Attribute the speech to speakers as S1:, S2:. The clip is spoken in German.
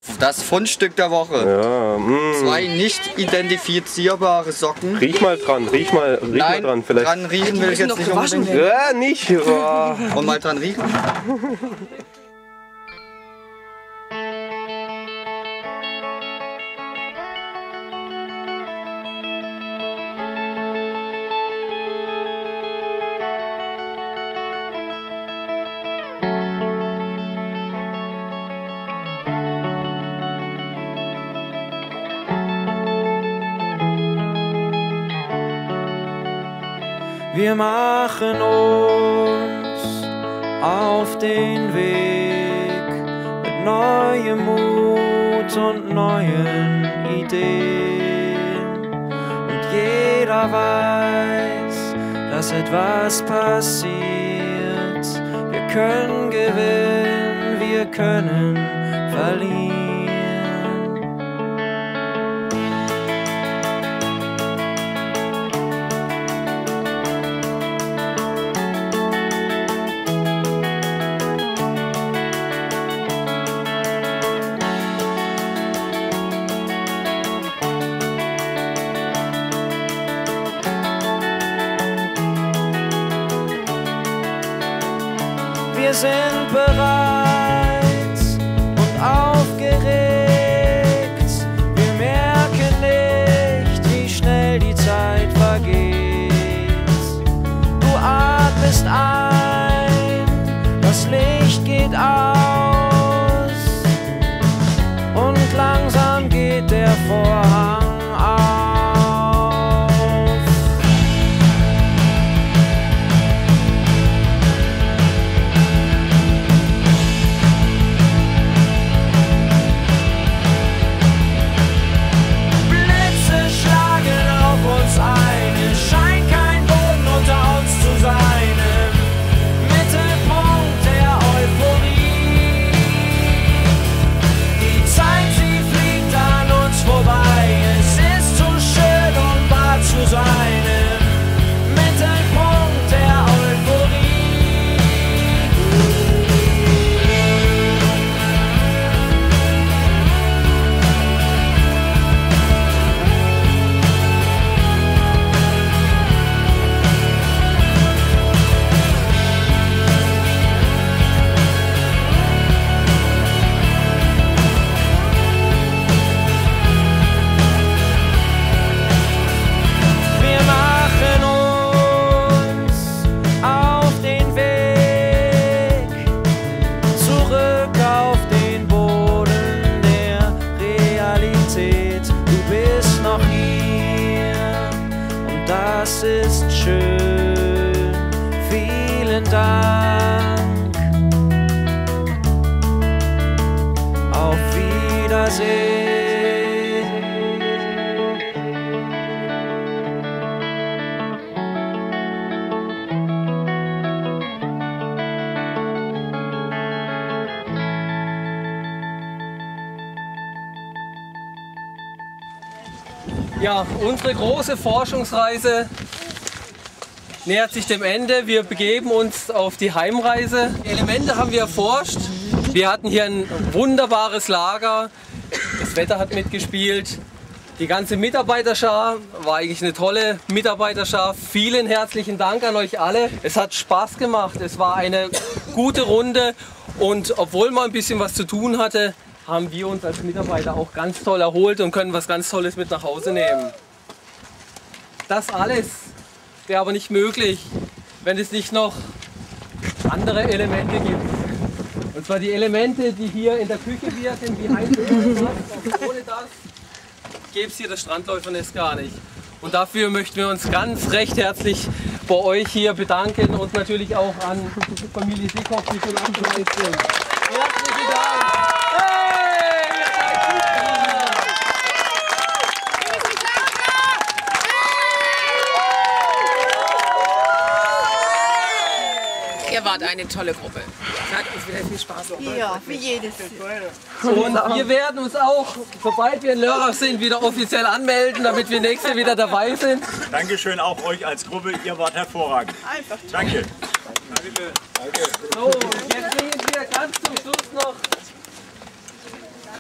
S1: Das Fundstück der Woche.
S2: Ja,
S1: 2 nicht identifizierbare Socken.
S2: Riech mal dran, riech mal dran. Vielleicht.
S1: Dran riechen will ich jetzt nicht unbedingt.
S2: Ja, nicht. Oh.
S1: Und mal dran riechen.
S3: Wir machen uns auf den Weg mit neuem Mut und neuen Ideen. Und jeder weiß, dass etwas passiert. Wir können gewinnen, wir können verlieren. Wir sind bereit und aufgeregt. Wir merken nicht, wie schnell die Zeit vergeht. Du atmest ein, das Licht geht aus und langsam geht der Vorhang auf. Das ist schön, vielen Dank. Auf Wiedersehen.
S4: Ja, unsere große Forschungsreise nähert sich dem Ende. Wir begeben uns auf die Heimreise. Die Elemente haben wir erforscht. Wir hatten hier ein wunderbares Lager. Das Wetter hat mitgespielt. Die ganze Mitarbeiterschar war eigentlich eine tolle Mitarbeiterschar. Vielen herzlichen Dank an euch alle. Es hat Spaß gemacht. Es war eine gute Runde. Und obwohl man ein bisschen was zu tun hatte, haben wir uns als Mitarbeiter auch ganz toll erholt und können was ganz Tolles mit nach Hause nehmen. Das alles wäre aber nicht möglich, wenn es nicht noch andere Elemente gibt. Und zwar die Elemente, die hier in der Küche wirken, wie heiß es ist. Ohne das gäbe es hier das Strandläufernest gar nicht. Und dafür möchten wir uns ganz recht herzlich bei euch hier bedanken und natürlich auch an Familie Sickhoff, die schon abgereist sind. Herzlichen Dank!
S5: Ihr wart eine tolle Gruppe. Es hat uns wieder viel Spaß gemacht.
S6: Ja, wie jedes.
S4: Und wir werden uns auch, sobald wir in Lörrach sind, wieder offiziell anmelden, damit wir nächstes Jahr wieder dabei sind.
S7: Dankeschön auch euch als Gruppe, ihr wart hervorragend.
S6: Einfach.
S7: Danke.
S4: So, jetzt singen wir ganz zum Schluss noch